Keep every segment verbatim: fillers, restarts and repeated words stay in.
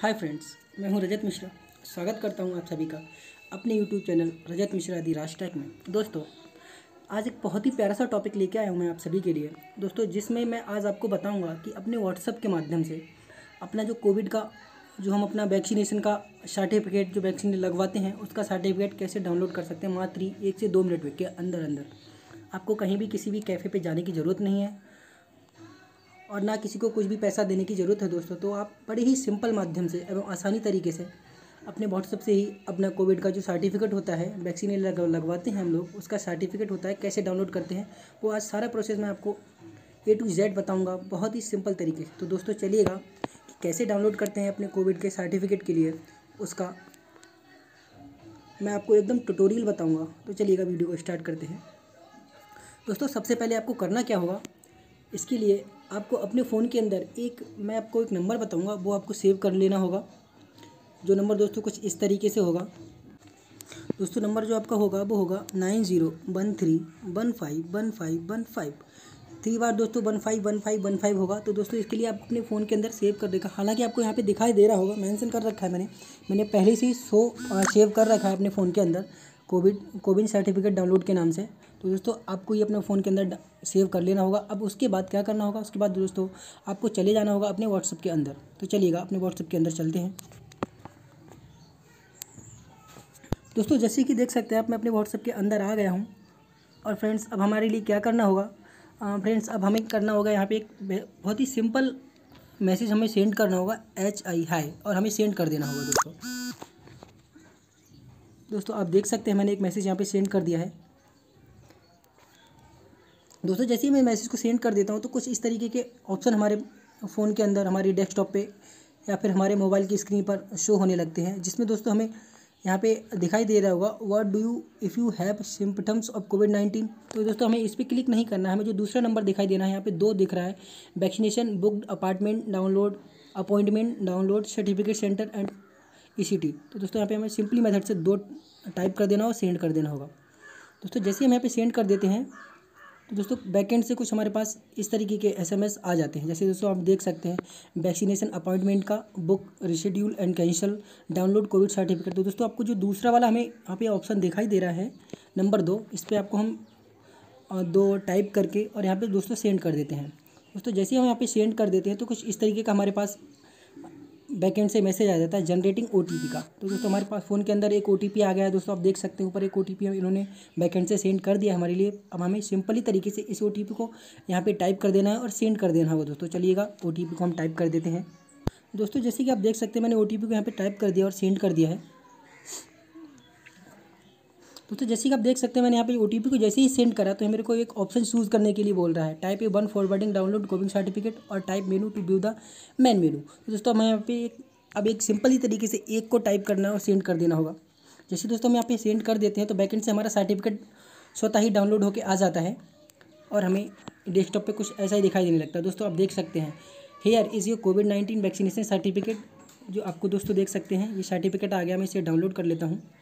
Hi friends, मैं हूं रजत मिश्रा। स्वागत करता हूं आप सभी का अपने YouTube channel Rajat Mishra the RajTech में। दोस्तों, आज एक बहुत ही प्यारा सा टॉपिक लेके आया हूं मैं आप सभी के लिए दोस्तों, जिसमें मैं आज आपको बताऊंगा कि अपने व्हाट्सएप के माध्यम से अपना जो कोविड का जो हम अपना वैक्सीनेशन का सर्टिफिकेट जो वैक्सीन लगवाते हैं उसका सर्टिफिकेट कैसे डाउनलोड कर सकते हैं मात्र एक से दो मिनट के अंदर अंदर। आपको कहीं भी किसी भी कैफ़े पे जाने की ज़रूरत नहीं है और ना किसी को कुछ भी पैसा देने की ज़रूरत है दोस्तों। तो आप बड़े ही सिंपल माध्यम से एवं आसानी तरीके से अपने व्हाट्सएप से ही अपना कोविड का जो सर्टिफिकेट होता है, वैक्सीन लग लगवाते हैं हम लोग, उसका सर्टिफिकेट होता है, कैसे डाउनलोड करते हैं वो आज सारा प्रोसेस मैं आपको ए टू जेड बताऊंगा बहुत ही सिंपल तरीके से। तो दोस्तों चलिएगा कि कैसे डाउनलोड करते हैं अपने कोविड के सर्टिफिकेट के लिए, उसका मैं आपको एकदम ट्यूटोरियल बताऊँगा। तो चलिएगा वीडियो को स्टार्ट करते हैं। दोस्तों, सबसे पहले आपको करना क्या होगा, इसके लिए आपको अपने फ़ोन के अंदर एक मैं आपको एक नंबर बताऊंगा, वो आपको सेव कर लेना होगा। जो नंबर दोस्तों कुछ इस तरीके से होगा। दोस्तों, नंबर जो आपका होगा वो होगा nine zero one three one five one five one five. Three बार दोस्तों one five one five one five होगा। तो दोस्तों इसके लिए आप अपने फ़ोन के अंदर सेव कर देगा। हालांकि आपको यहाँ पे दिखाई दे रहा होगा, मेंशन कर रखा है मैंने मैंने पहले से ही शो सेव कर रखा है अपने फ़ोन के अंदर कोविड कोविन सर्टिफिकेट डाउनलोड के नाम से। तो दोस्तों आपको ये अपने फ़ोन के अंदर सेव कर लेना होगा। अब उसके बाद क्या करना होगा, उसके बाद दोस्तों आपको चले जाना होगा अपने व्हाट्सएप के अंदर। तो चलिएगा अपने व्हाट्सएप के अंदर चलते हैं। दोस्तों जैसे कि देख सकते हैं आप, मैं अपने व्हाट्सएप के अंदर आ गया हूँ। और फ्रेंड्स, अब हमारे लिए क्या करना होगा, फ्रेंड्स अब हमें करना होगा यहाँ पे एक बहुत ही सिंपल मैसेज हमें सेंड करना होगा, एच आई हाई, और हमें सेंड कर देना होगा। दोस्तों दोस्तों आप देख सकते हैं मैंने एक मैसेज यहाँ पे सेंड कर दिया है। दोस्तों जैसे ही मैं मैसेज को सेंड कर देता हूँ तो कुछ इस तरीके के ऑप्शन हमारे फ़ोन के अंदर, हमारे डेस्कटॉप पे या फिर हमारे मोबाइल की स्क्रीन पर शो होने लगते हैं, जिसमें दोस्तों हमें यहाँ पे दिखाई दे रहा होगा, what do you if you have symptoms of COVID nineteen. तो दोस्तों हमें इस पर क्लिक नहीं करना है, हमें जो दूसरा नंबर दिखाई देना है, यहाँ पे दो दिख रहा है, vaccination booked apartment download appointment download certificate centre and E C T. तो दोस्तों यहाँ पे हमें सिंपली मेथड से दो टाइप कर देना और सेंड कर देना होगा। दोस्तों जैसे ही हम यहाँ पे सेंड कर देते हैं तो दोस्तों बैकएंड से कुछ हमारे पास इस तरीके के एसएमएस आ जाते हैं। जैसे दोस्तों आप देख सकते हैं, वैक्सीनेशन अपॉइंटमेंट का book reschedule and cancel download COVID certificate. तो दोस्तों आपको जो दूसरा वाला हमें यहाँ पे ऑप्शन दिखाई दे रहा है नंबर दो, इस पर आपको हम दो टाइप करके और यहाँ पे दोस्तों सेंड कर देते हैं। दोस्तों जैसे ही हम यहाँ पे सेंड कर देते हैं तो कुछ इस तरीके का हमारे पास बैकएंड से मैसेज आ जाता है, जनरेटिंग ओटीपी का। तो दोस्तों हमारे पास फ़ोन के अंदर एक ओटीपी आ गया है। दोस्तों आप देख सकते हैं ऊपर एक ओटीपी इन्होंने बैकएंड से सेंड कर दिया हमारे लिए। अब हमें सिंपली तरीके से इस ओटीपी को यहाँ पे टाइप कर देना है और सेंड कर देना होगा। दोस्तों चलिएगा ओटीपी को हम टाइप कर देते हैं। दोस्तों जैसे कि आप देख सकते हैं मैंने ओटीपी को यहाँ पे टाइप कर दिया और सेंड कर दिया है। दोस्तों जैसे कि आप देख सकते हैं मैंने यहाँ पे ओटीपी को जैसे ही सेंड करा तो मेरे को एक ऑप्शन चूज़ करने के लिए बोल रहा है, type A one forwarding download COVID certificate और type menu to view the main menu. तो दोस्तों हमें यहाँ पे एक अब एक सिंपल ही तरीके से एक को टाइप करना है और सेंड कर देना होगा। जैसे दोस्तों हम यहाँ पे सेंड कर देते हैं तो बैकएंड से हमारा सर्टिफिकेट स्वतः ही डाउनलोड होकर आ जाता है और हमें डेस्कटॉप पे कुछ ऐसा ही दिखाई देने लगता है। दोस्तों आप देख सकते हैं, here is your COVID nineteen vaccination certificate, जो आपको दोस्तों देख सकते हैं ये सर्टिफिकेट आ गया। मैं इसे डाउनलोड कर लेता हूँ।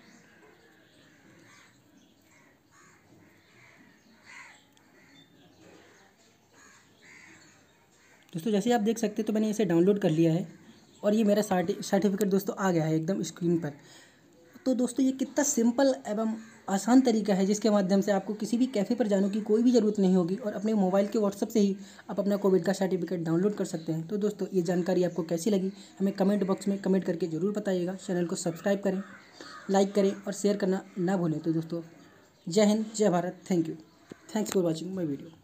दोस्तों जैसे आप देख सकते हैं तो मैंने इसे डाउनलोड कर लिया है और ये मेरा सर्टिफिकेट दोस्तों आ गया है एकदम स्क्रीन पर। तो दोस्तों ये कितना सिंपल एवं आसान तरीका है जिसके माध्यम से आपको किसी भी कैफ़े पर जाने की कोई भी ज़रूरत नहीं होगी और अपने मोबाइल के व्हाट्सएप से ही आप अपना कोविड का सर्टिफिकेट डाउनलोड कर सकते हैं। तो दोस्तों ये जानकारी आपको कैसी लगी हमें कमेंट बॉक्स में कमेंट करके ज़रूर बताइएगा। चैनल को सब्सक्राइब करें, लाइक करें और शेयर करना ना भूलें। तो दोस्तों जय हिंद, जय Bharat, thank you, thanks for watching my video.